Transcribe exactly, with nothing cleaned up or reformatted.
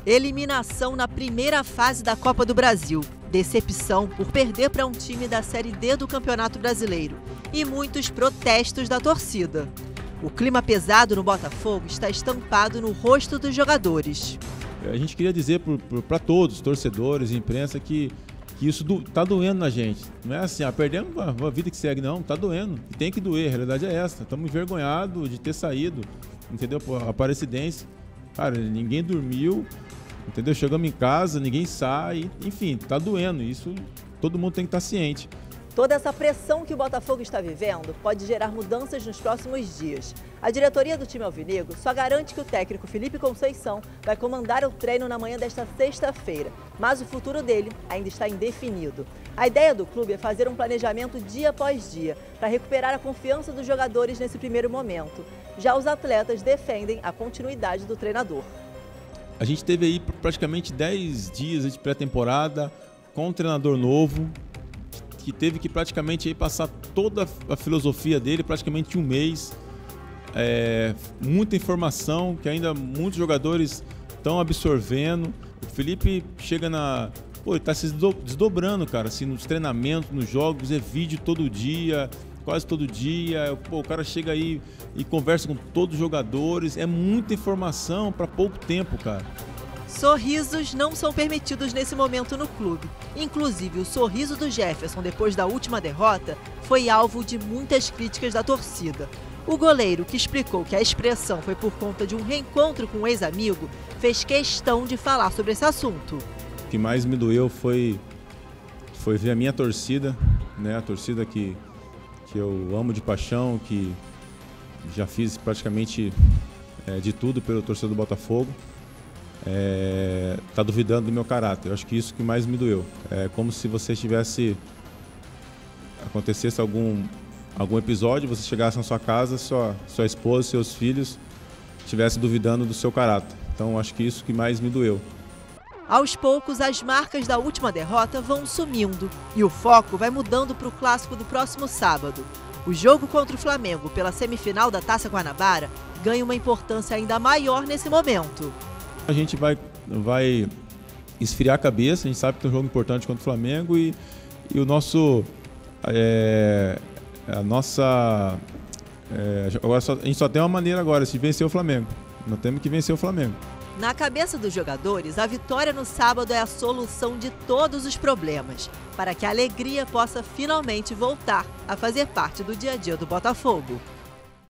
Eliminação na primeira fase da Copa do Brasil. Decepção por perder para um time da Série D do Campeonato Brasileiro. E muitos protestos da torcida. O clima pesado no Botafogo está estampado no rosto dos jogadores. A gente queria dizer para todos, torcedores, imprensa, que, que isso do, tá doendo na gente. Não é assim, ah, perdemos a, a vida que segue, não. Tá doendo. E tem que doer, a realidade é essa. Estamos envergonhados de ter saído, entendeu? Pô, a Aparecidense, cara, ninguém dormiu, entendeu? Chegamos em casa, ninguém sai, enfim, tá doendo. Isso todo mundo tem que estar ciente. Toda essa pressão que o Botafogo está vivendo pode gerar mudanças nos próximos dias. A diretoria do time alvinegro só garante que o técnico Felipe Conceição vai comandar o treino na manhã desta sexta-feira, mas o futuro dele ainda está indefinido. A ideia do clube é fazer um planejamento dia após dia para recuperar a confiança dos jogadores nesse primeiro momento. Já os atletas defendem a continuidade do treinador. A gente teve aí praticamente dez dias de pré-temporada com um treinador novo, que teve que praticamente aí passar toda a filosofia dele, praticamente um mês. É, muita informação que ainda muitos jogadores estão absorvendo. O Felipe chega na... Pô, ele está se desdobrando, cara, assim, nos treinamentos, nos jogos, é vídeo todo dia, quase todo dia. Pô, o cara chega aí e conversa com todos os jogadores. É muita informação para pouco tempo, cara. Sorrisos não são permitidos nesse momento no clube. Inclusive, o sorriso do Jefferson depois da última derrota foi alvo de muitas críticas da torcida. O goleiro, que explicou que a expressão foi por conta de um reencontro com um ex-amigo, fez questão de falar sobre esse assunto. O que mais me doeu foi, foi ver a minha torcida, né? A torcida que, que eu amo de paixão, que já fiz praticamente é, de tudo pelo torcedor do Botafogo. É, tá duvidando do meu caráter. Eu acho que isso que mais me doeu. É como se você tivesse acontecesse algum algum episódio, você chegasse na sua casa, sua sua esposa, seus filhos estivesse duvidando do seu caráter. Então acho que isso que mais me doeu. Aos poucos, as marcas da última derrota vão sumindo e o foco vai mudando para o clássico do próximo sábado. O jogo contra o Flamengo pela semifinal da Taça Guanabara ganha uma importância ainda maior nesse momento. A gente vai, vai esfriar a cabeça, a gente sabe que tem um jogo importante contra o Flamengo e, e o nosso, é, a nossa, é, agora só, a gente só tem uma maneira agora, de vencer o Flamengo, nós temos que vencer o Flamengo. Na cabeça dos jogadores, a vitória no sábado é a solução de todos os problemas, para que a alegria possa finalmente voltar a fazer parte do dia a dia do Botafogo.